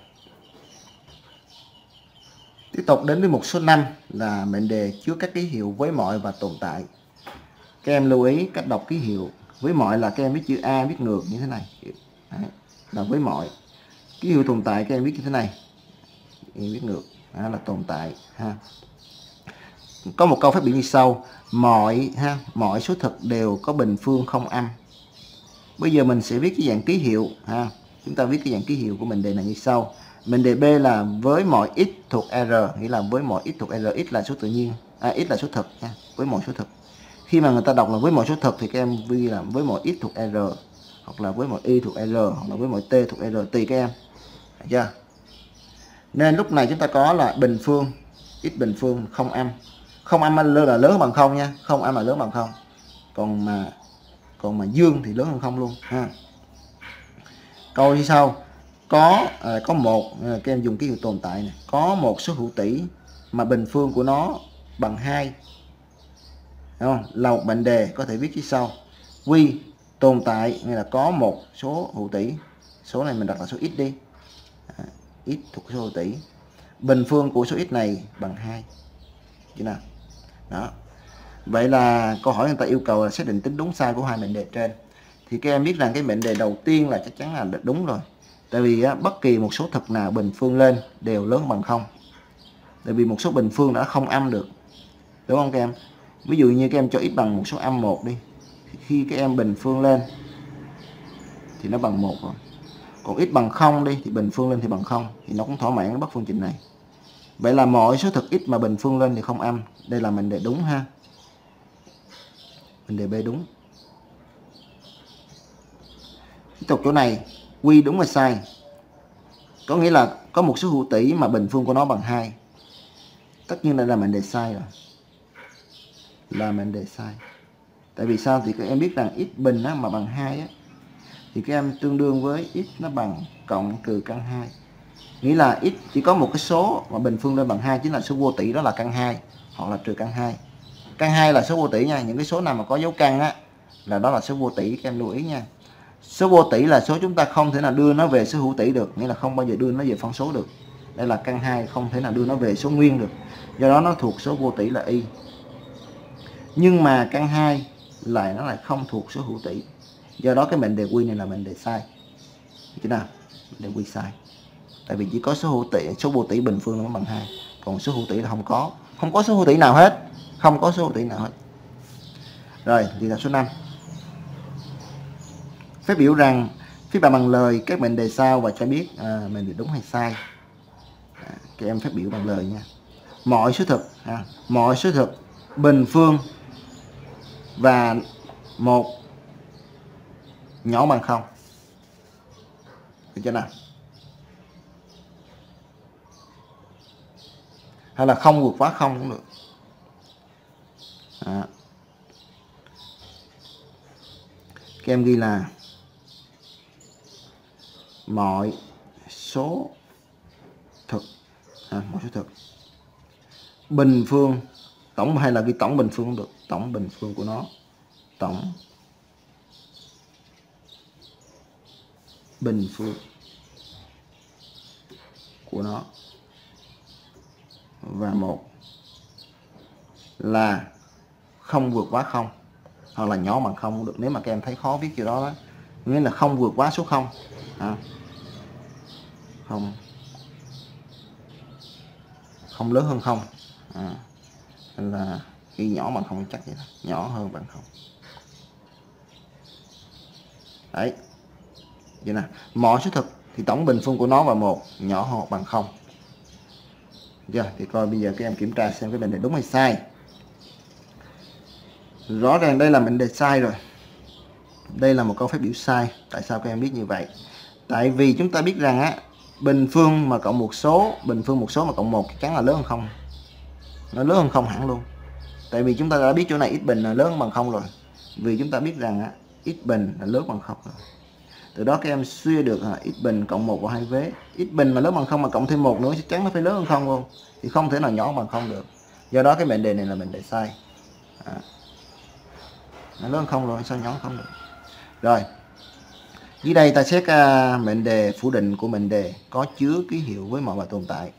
Tiếp tục đến với mục số 5 là mệnh đề chứa các ký hiệu với mọi và tồn tại. Các em lưu ý cách đọc ký hiệu. Với mọi là các em viết chữ A viết ngược như thế này. Đấy, là với mọi. Ký hiệu tồn tại các em viết như thế này. Em viết ngược. Đó là tồn tại ha. Có một câu phát biểu như sau: mọi số thực đều có bình phương không âm. Bây giờ mình sẽ viết cái dạng ký hiệu ha. Chúng ta viết cái dạng ký hiệu của mệnh đề này như sau. Mệnh đề B là với mọi x thuộc R, nghĩa là với mọi x thuộc R, x là số tự nhiên, x là số thực nha, với mọi số thực. Khi mà người ta đọc là với mọi số thực thì các em ghi là với mọi x thuộc R, hoặc là với mọi y thuộc R, hoặc là với mọi t thuộc R, tùy các em. Được chưa? Nên lúc này chúng ta có là bình phương, x bình phương không âm. Không âm là lớn bằng không nha, không âm là lớn bằng không. Còn mà dương thì lớn hơn không luôn ha. Câu như sau: có một, các em dùng ký hiệu tồn tại này, có một số hữu tỉ mà bình phương của nó bằng 2. Đúng không? Là một mệnh đề có thể viết như sau: Q tồn tại nghĩa là có một số hữu tỉ, số này mình đặt là số x đi, x thuộc số hữu tỉ, bình phương của số x này bằng 2. Chứ nào? Đó. Vậy là câu hỏi người ta yêu cầu là xác định tính đúng sai của hai mệnh đề trên. Thì các em biết rằng cái mệnh đề đầu tiên là chắc chắn là đúng rồi. Tại vì bất kỳ một số thực nào bình phương lên đều lớn bằng 0. Tại vì một số bình phương đã không âm được. Đúng không các em? Ví dụ như các em cho x bằng một số âm 1 đi. Khi các em bình phương lên thì nó bằng 1 rồi. Còn x bằng 0 đi thì bình phương lên thì bằng 0. Thì nó cũng thỏa mãn bất phương trình này. Vậy là mọi số thực x mà bình phương lên thì không âm. Đây là mệnh đề đúng ha. Mệnh đề B đúng. Tiếp tục chỗ này, Q đúng hay sai? Có nghĩa là có một số hữu tỉ mà bình phương của nó bằng 2. Tất nhiên đây là mệnh đề sai rồi. Là mệnh đề sai. Tại vì sao? Thì các em biết rằng x bình mà bằng 2 á, thì các em tương đương với x nó bằng cộng trừ căn 2. Nghĩa là x chỉ có một cái số mà bình phương lên bằng 2, chính là số vô tỉ, đó là căn 2 hoặc là trừ căn 2. Căn 2 là số vô tỉ nha, những cái số nào mà có dấu căn á là đó là số vô tỉ, các em lưu ý nha. Số vô tỉ là số chúng ta không thể nào đưa nó về số hữu tỉ được, nghĩa là không bao giờ đưa nó về phân số được. Đây là căn 2, không thể nào đưa nó về số nguyên được. Do đó nó thuộc số vô tỉ là y. Nhưng mà căn 2 nó lại không thuộc số hữu tỉ. Do đó cái mệnh đề Q này là mệnh đề sai. Chứ nào? Mệnh đề Q sai. Tại vì chỉ có số hữu tỉ, số vô tỉ bình phương nó bằng 2, còn số hữu tỉ là không có. Không có số hữu tỉ nào hết. Không có số hữu tỉ nào hết. Rồi, thì là số 5. Phép biểu rằng phép bạn bằng lời các mệnh đề sau và cho biết mệnh đề đúng hay sai. Các em phép biểu bằng lời nha. Mọi số thực, mọi số thực bình phương và 1 nhỏ bằng 0. Được chưa nào? Hay là không vượt quá 0 cũng được. Các em ghi là mọi số thực, mọi số thực bình phương tổng, hay là ghi tổng bình phương cũng được, tổng bình phương của nó, tổng bình phương của nó và 1 là không vượt quá 0 hoặc là nhỏ bằng 0 cũng được. Nếu mà các em thấy khó viết kiểu đó, nghĩa là không vượt quá số 0. Không lớn hơn 0. Nên là ghi nhỏ bằng 0 chắc vậy đó, nhỏ hơn bằng 0. Đấy. Vậy nè, mọi số thực thì tổng bình phương của nó và 1 nhỏ hơn hoặc bằng 0. Giờ thì coi bây giờ các em kiểm tra xem cái mệnh đề đúng hay sai. Rõ ràng đây là mệnh đề sai rồi. Đây là một câu phép biểu sai. Tại sao các em biết như vậy? Tại vì chúng ta biết rằng bình phương mà cộng một số, bình phương một số mà cộng 1 chắc chắn là lớn hơn không. Nó lớn hơn không hẳn luôn. Tại vì chúng ta đã biết chỗ này x bình là lớn bằng không rồi. Vì chúng ta biết rằng x bình là lớn bằng không rồi. Từ đó các em suy được x bình cộng 1 vào 2 vế. X bình mà lớn bằng không mà cộng thêm 1 nữa chắc chắn nó phải lớn hơn không luôn. Thì không thể nào nhỏ bằng không được. Do đó cái mệnh đề này là mệnh đề sai. Nó lớn hơn không rồi, sao nhỏ không được. Rồi. Dưới đây ta xét mệnh đề phủ định của mệnh đề có chứa ký hiệu với mọi và tồn tại.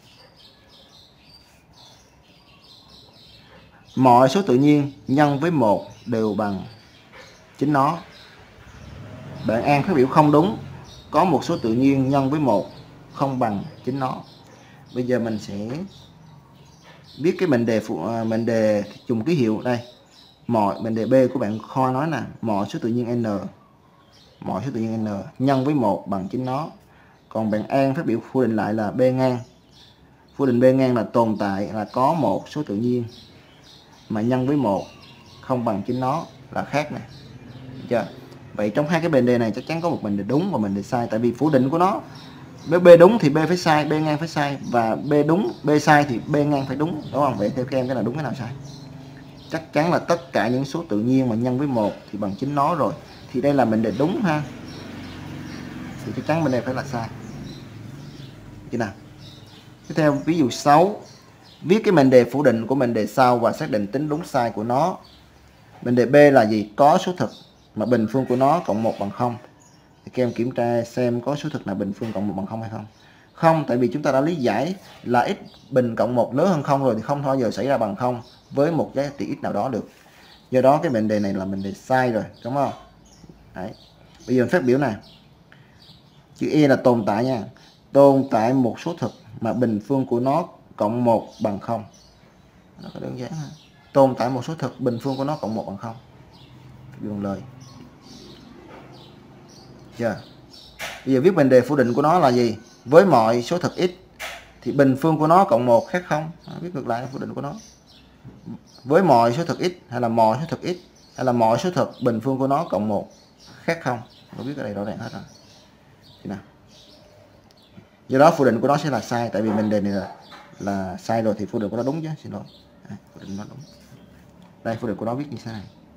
Mọi số tự nhiên nhân với 1 đều bằng chính nó. Bạn An phát biểu không đúng. Có một số tự nhiên nhân với 1 không bằng chính nó. Bây giờ mình sẽ viết cái mệnh đề dùng ký hiệu đây. Mệnh đề B của bạn Khoa nói là mọi số tự nhiên n, mọi số tự nhiên n nhân với 1 bằng chính nó. Còn bạn An phát biểu phủ định lại là B ngang. Phủ định B ngang là tồn tại là có một số tự nhiên mà nhân với 1 không bằng chính nó là khác này. Được chưa? Vậy trong hai cái mệnh đề này chắc chắn có một mệnh đề đúng và mệnh đề sai, tại vì phủ định của nó B đúng thì B phải sai, B ngang phải sai, và B đúng, B sai thì B ngang phải đúng, đúng không? Vậy theo các em cái nào đúng cái nào sai? Chắc chắn là tất cả những số tự nhiên mà nhân với 1 thì bằng chính nó rồi. Thì đây là mệnh đề đúng ha. Thì chắc chắn bên đây phải là sai. Chứ nào. Tiếp theo ví dụ 6. Viết cái mệnh đề phủ định của mệnh đề sau và xác định tính đúng sai của nó. Mệnh đề B là gì? Có số thực mà bình phương của nó cộng 1 bằng 0. Thì các em kiểm tra xem có số thực nào bình phương cộng 1 bằng 0 hay không. Không, tại vì chúng ta đã lý giải là x bình cộng 1 lớn hơn 0 rồi thì không bao giờ xảy ra bằng 0 với một giá trị x nào đó được. Do đó cái mệnh đề này là mệnh đề sai rồi, đúng không? Đấy. Bây giờ phát biểu này. Chữ E là tồn tại nha. Tồn tại một số thực mà bình phương của nó cộng 1 bằng 0. Nó có đơn giản ha. Tồn tại một số thực bình phương của nó cộng 1 bằng 0. Dùng lời. Chưa? Bây giờ viết mệnh đề phủ định của nó là gì? Với mọi số thực x thì bình phương của nó cộng 1 khác không? Viết ngược lại phủ định của nó. Với mọi số thực x hay là mọi số thực x hay là mọi số thực bình phương của nó cộng 1 khác không? Nó viết ở đây rõ ràng hết rồi. Thì nào. Do đó phủ định của nó sẽ là sai, tại vì mệnh đề này là sai rồi thì phủ định của nó đúng chứ, xin lỗi. Phủ định nó đúng. Đây phủ định của nó viết như thế này.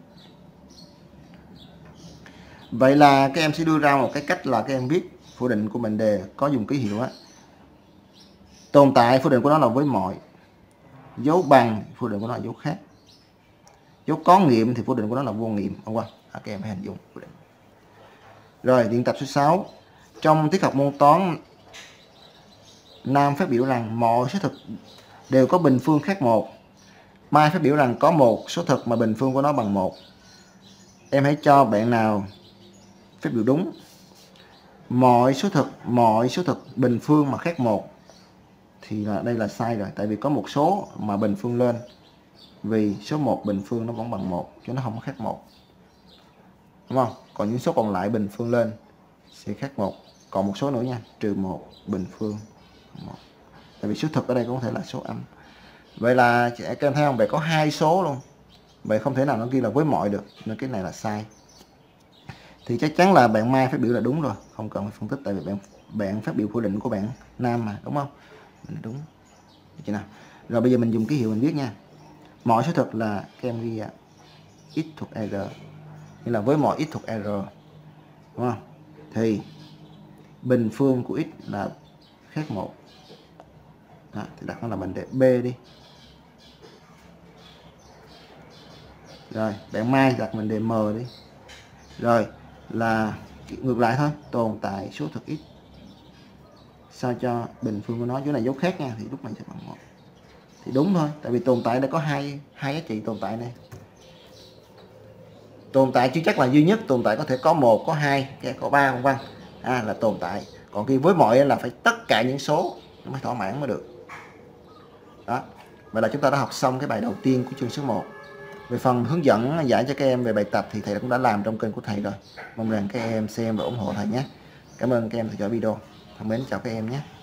Vậy là các em sẽ đưa ra một cái cách là các em viết phủ định của mệnh đề có dùng ký hiệu á. Tồn tại phủ định của nó là với mọi. Dấu bằng phủ định của nó là dấu khác. Dấu có nghiệm thì phủ định của nó là vô nghiệm. Các em phải hình dung phủ định. Rồi, luyện tập số 6. Trong tiết học môn toán, Nam phát biểu rằng mọi số thực đều có bình phương khác 1. Mai phát biểu rằng có một số thực mà bình phương của nó bằng 1. Em hãy cho bạn nào phát biểu đúng. Mọi số thực bình phương mà khác 1 thì là đây là sai rồi, tại vì có một số mà bình phương lên. Vì số 1 bình phương nó vẫn bằng 1 chứ nó không có khác 1. Đúng không? Còn những số còn lại bình phương lên sẽ khác 1. Còn một số nữa nha, trừ 1 bình phương 1. Tại vì số thực ở đây cũng có thể là số âm. Vậy là các em thấy không? Vậy có hai số luôn. Vậy không thể nào nó ghi là với mọi được, nên cái này là sai. Thì chắc chắn là bạn Mai phát biểu là đúng rồi, không cần phải phân tích, tại vì bạn phát biểu phủ định của bạn Nam mà, đúng không? Mình đúng. Được nào? Rồi bây giờ mình dùng ký hiệu mình viết nha. Mọi số thực là các em ghi x thuộc R, nghĩa là với mọi x thuộc R, đúng không? Thì bình phương của x là khác 1. Đó, thì đặt nó là mệnh đề B đi. Rồi, bạn Mai đặt mệnh đề M đi. Rồi, là ngược lại thôi, tồn tại số thực x sao cho bình phương của nó, chỗ này dấu khác nha, thì lúc này sẽ bằng 1. Thì đúng thôi, tại vì tồn tại đã có hai giá trị tồn tại này. Tồn tại chưa chắc là duy nhất, tồn tại có thể có 1, có 2, có 3 vân vân. Là tồn tại. Còn khi với mọi là phải tất cả những số nó mới thỏa mãn mới được. Đó. Vậy là chúng ta đã học xong cái bài đầu tiên của chương số 1. Về phần hướng dẫn giải cho các em về bài tập thì thầy cũng đã làm trong kênh của thầy rồi. Mong rằng các em xem và ủng hộ thầy nhé. Cảm ơn các em theo dõi video. Thân mến chào các em nhé.